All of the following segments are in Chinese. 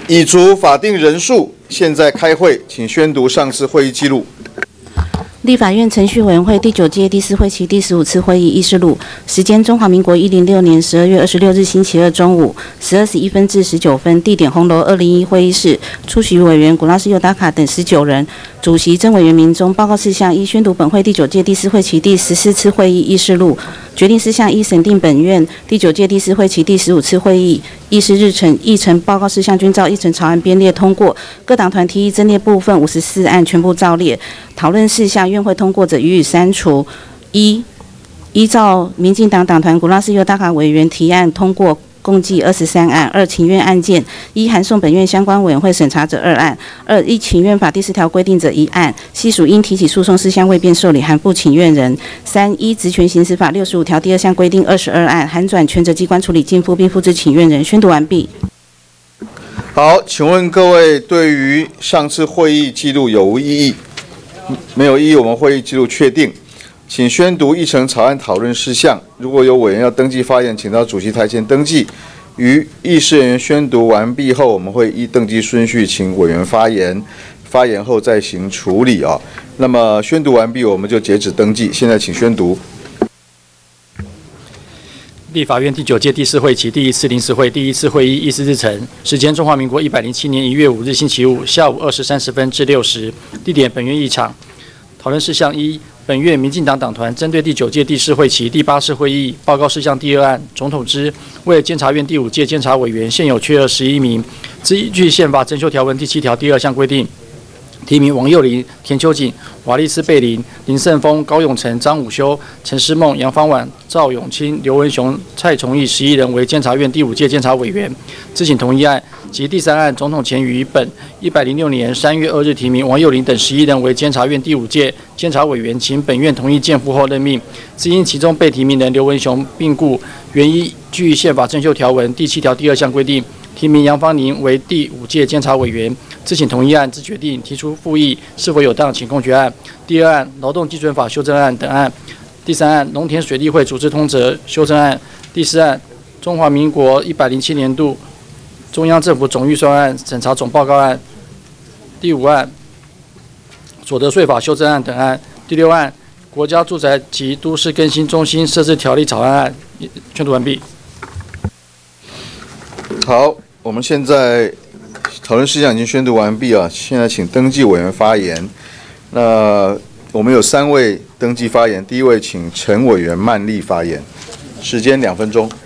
已足法定人数，现在开会，请宣读上次会议记录。 立法院程序委员会第9届第4会期第15次会议议事录，时间：中华民国106年12月26日星期二中午12时1分至19分，地点：红楼201会议室。出席委员古拉斯尤达卡等19人，主席曾委员名中。报告事项：一、宣读本会第9届第4会期第14次会议议事录。决定事项：一、审定本院第9届第4会期第15次会议议事日程。议程报告事项均照议程草案编列通过，各党团提议增列部分54案全部照列。讨论事项，院会通过者予以删除。一、依照民进党党团古拉斯尤达卡委员提案通过，共计23案。二、请愿案件：一、函送本院相关委员会审查者2案；二、依请愿法第4条规定者1案，系属应提起诉讼事项未便受理，函付请愿人。三、依职权行使法65条第2项规定22案，函转权责机关处理逕付并付之请愿人。宣读完毕。 好，请问各位对于上次会议记录有无异议？没有异议，我们会议记录确定。请宣读议程草案讨论事项。如果有委员要登记发言，请到主席台前登记。于议事人员宣读完毕后，我们会依登记顺序请委员发言，发言后再行处理啊。那么宣读完毕，我们就截止登记。现在请宣读。 立法院第9届第4会期第1次临时会第1次会议议事日程，时间：中华民国107年1月5日星期五下午2时30分至6时，地点：本院议场。讨论事项：一、本院民进党党团针对第9届第4会期第8次会议报告事项第2案，总统之为监察院第5届监察委员现有缺额11名，之依据宪法增修条文第7条第2项规定，提名王佑霖、田秋瑾、瓦利斯贝林、林胜峰、高永成、张武修、陈诗梦、杨芳婉、赵永清、刘文雄、蔡崇义11人为监察院第5届监察委员，咨请同意案。及第3案，总统前于本106年3月2日提名王佑霖等11人为监察院第5届监察委员，请本院同意荐付后任命。只因其中被提名人刘文雄病故，原依据宪法增修条文第7条第2项规定，提名杨芳宁为第5届监察委员。咨请同意案之决定，提出复议，是否有当，请公决案。第2案，劳动基准法修正案等案。第3案，农田水利会组织通则修正案。第4案，中华民国107年度中央政府总预算案审查总报告案。第5案，所得税法修正案等案。第6案，国家住宅及都市更新中心设置条例草案案。宣读完毕。 好，我们现在讨论事项已经宣读完毕啊，现在请登记委员发言。那我们有3位登记发言，第1位请陈委员曼丽发言，时间2分钟。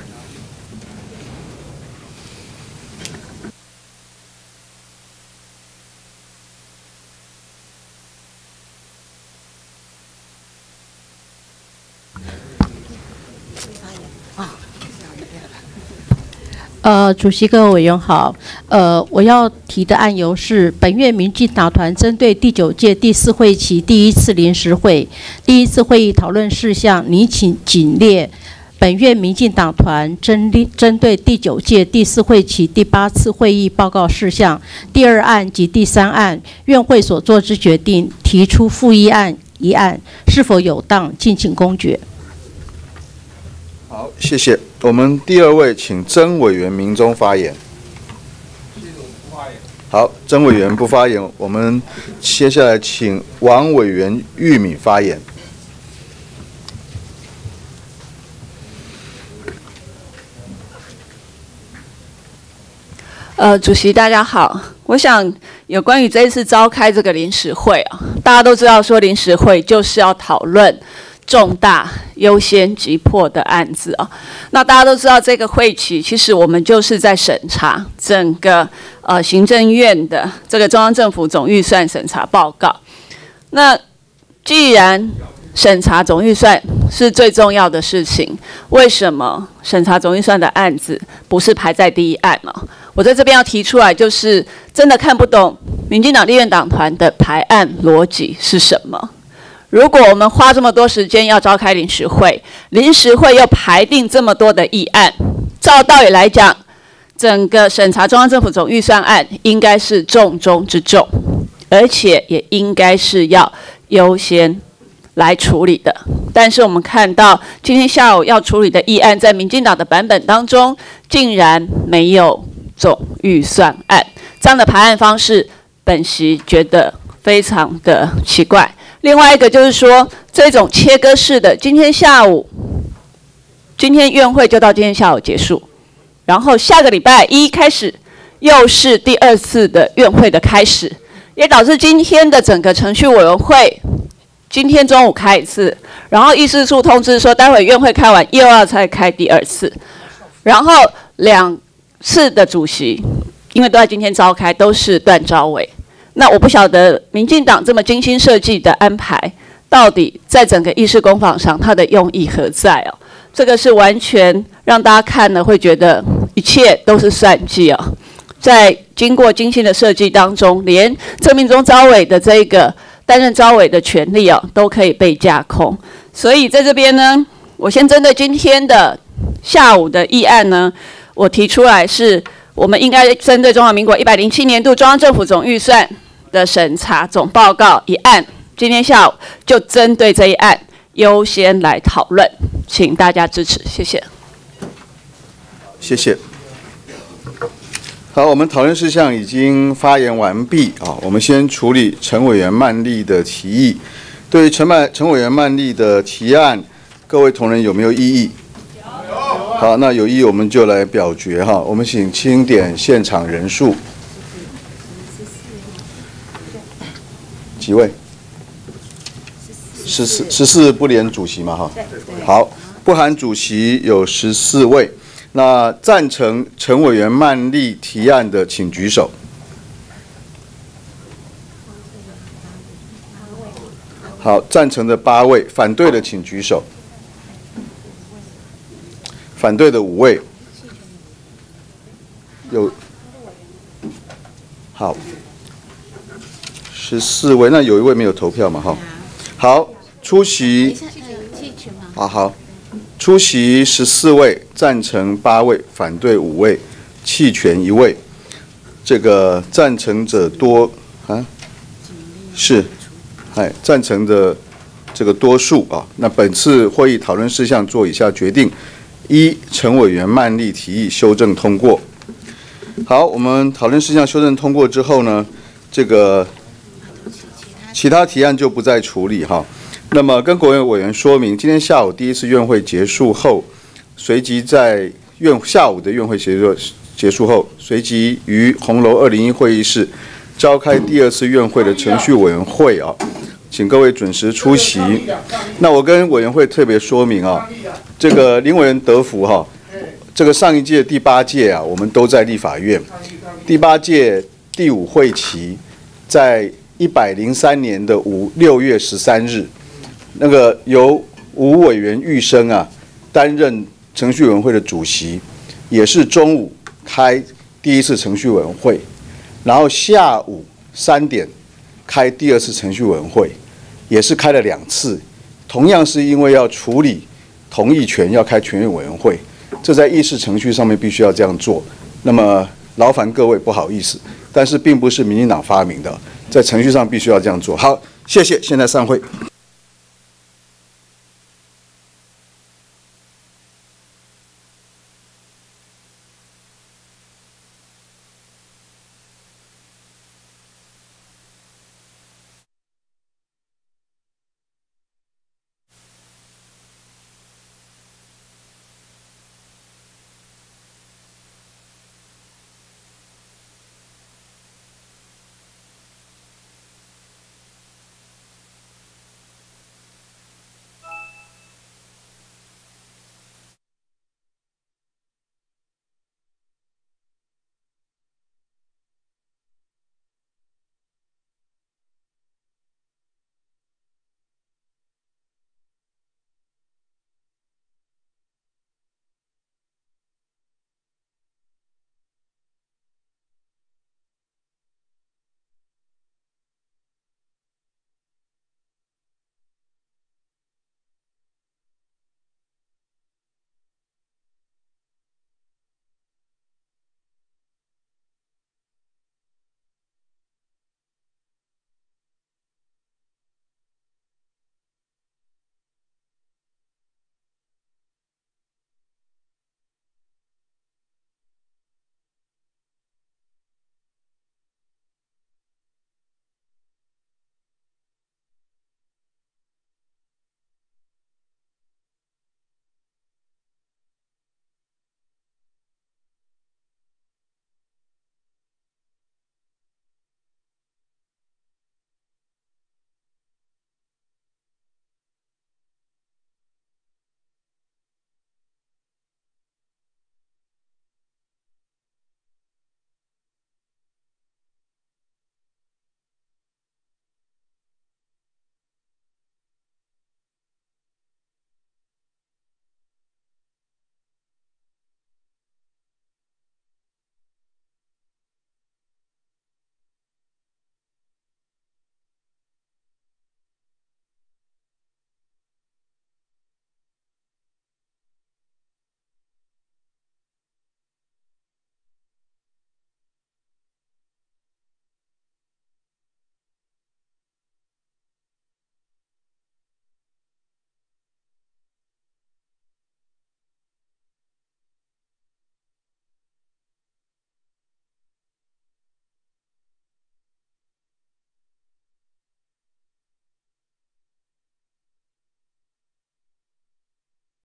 主席各位委员好，我要提的案由是本院民进党团针对第9届第4会期第1次临时会第1次会议讨论事项，拟请仅列本院民进党团针对第9届第4会期第8次会议报告事项第2案及第3案，院会所作之决定，提出复议案1案，是否有当，敬请公决。 好，谢谢。我们第2位请曾委员名中发言。好，曾委员不发言，我们接下来请王委员玉敏发言。 主席大家好，我想有关于这一次召开这个临时会啊，大家都知道说临时会就是要讨论重大、优先、急迫的案子啊。那大家都知道，这个会期其实我们就是在审查整个行政院的这个中央政府总预算审查报告。那既然审查总预算是最重要的事情，为什么审查总预算的案子不是排在第1案呢？我在这边要提出来，就是真的看不懂民进党立院党团的排案逻辑是什么。如果我们花这么多时间要召开临时会，临时会又排定这么多的议案，照道理来讲，整个审查中央政府总预算案应该是重中之重，而且也应该是要优先来处理的。但是我们看到今天下午要处理的议案，在民进党的版本当中，竟然没有总预算案， 这样的排案方式，本席觉得非常的奇怪。另外一个就是说，这种切割式的，今天院会就到今天下午结束，然后下个礼拜一开始又是第2次的院会的开始，也导致今天的整个程序委员会今天中午开一次，然后议事处通知说待会院会开完又要再开第2次，然后2次的主席因为都在今天召开，都是段昭伟。那我不晓得民进党这么精心设计的安排，到底在整个议事攻防上它的用意何在哦？这个是完全让大家看了会觉得一切都是算计哦。在经过精心的设计当中，连郑明忠召委的这个担任召委的权利哦，都可以被架空。所以在这边呢，我先针对今天的下午的议案呢，我提出来是，我们应该针对中华民国107年度中央政府总预算的审查总报告一案，今天下午就针对这一案优先来讨论，请大家支持，谢谢。 谢谢。好，我们讨论事项已经发言完毕啊。我们先处理陈委员曼丽的提议。对于陈委员曼丽的提案，各位同仁有没有异议？好，那有异议我们就来表决哈。我们请清点现场人数，几位？14不连主席嘛哈。好，不含主席有14位。那赞成陈委员曼丽提案的，请举手。好，赞成的8位，反对的请举手。反对的5位。有。好。14位，那有1位没有投票嘛？哈。好，出席。好。出席14位，赞成8位，反对5位，弃权1位。这个赞成者多啊？是，赞成的这个多数啊。那本次会议讨论事项做以下决定：一、陈委员曼丽提议修正通过。好，我们讨论事项修正通过之后呢，这个其他提案就不再处理哈。那么跟国会委员说明，今天下午第1次院会结束后，随即在下午的院会结束后，随即于红楼201会议室召开第2次院会的程序委员会啊，请各位准时出席。那我跟委员会特别说明啊，这个林委员得福哈，这个上一届第8届啊，我们都在立法院，第8届第5会期在103年的6月13日。那个由吴委员玉生啊担任程序委员会的主席，也是中午开第1次程序委员会，然后下午3点开第2次程序委员会，也是开了2次，同样是因为要处理同意权，要开全院委员会，这在议事程序上面必须要这样做。那么劳烦各位，不好意思，但是并不是民进党发明的，在程序上必须要这样做。好，谢谢，现在散会。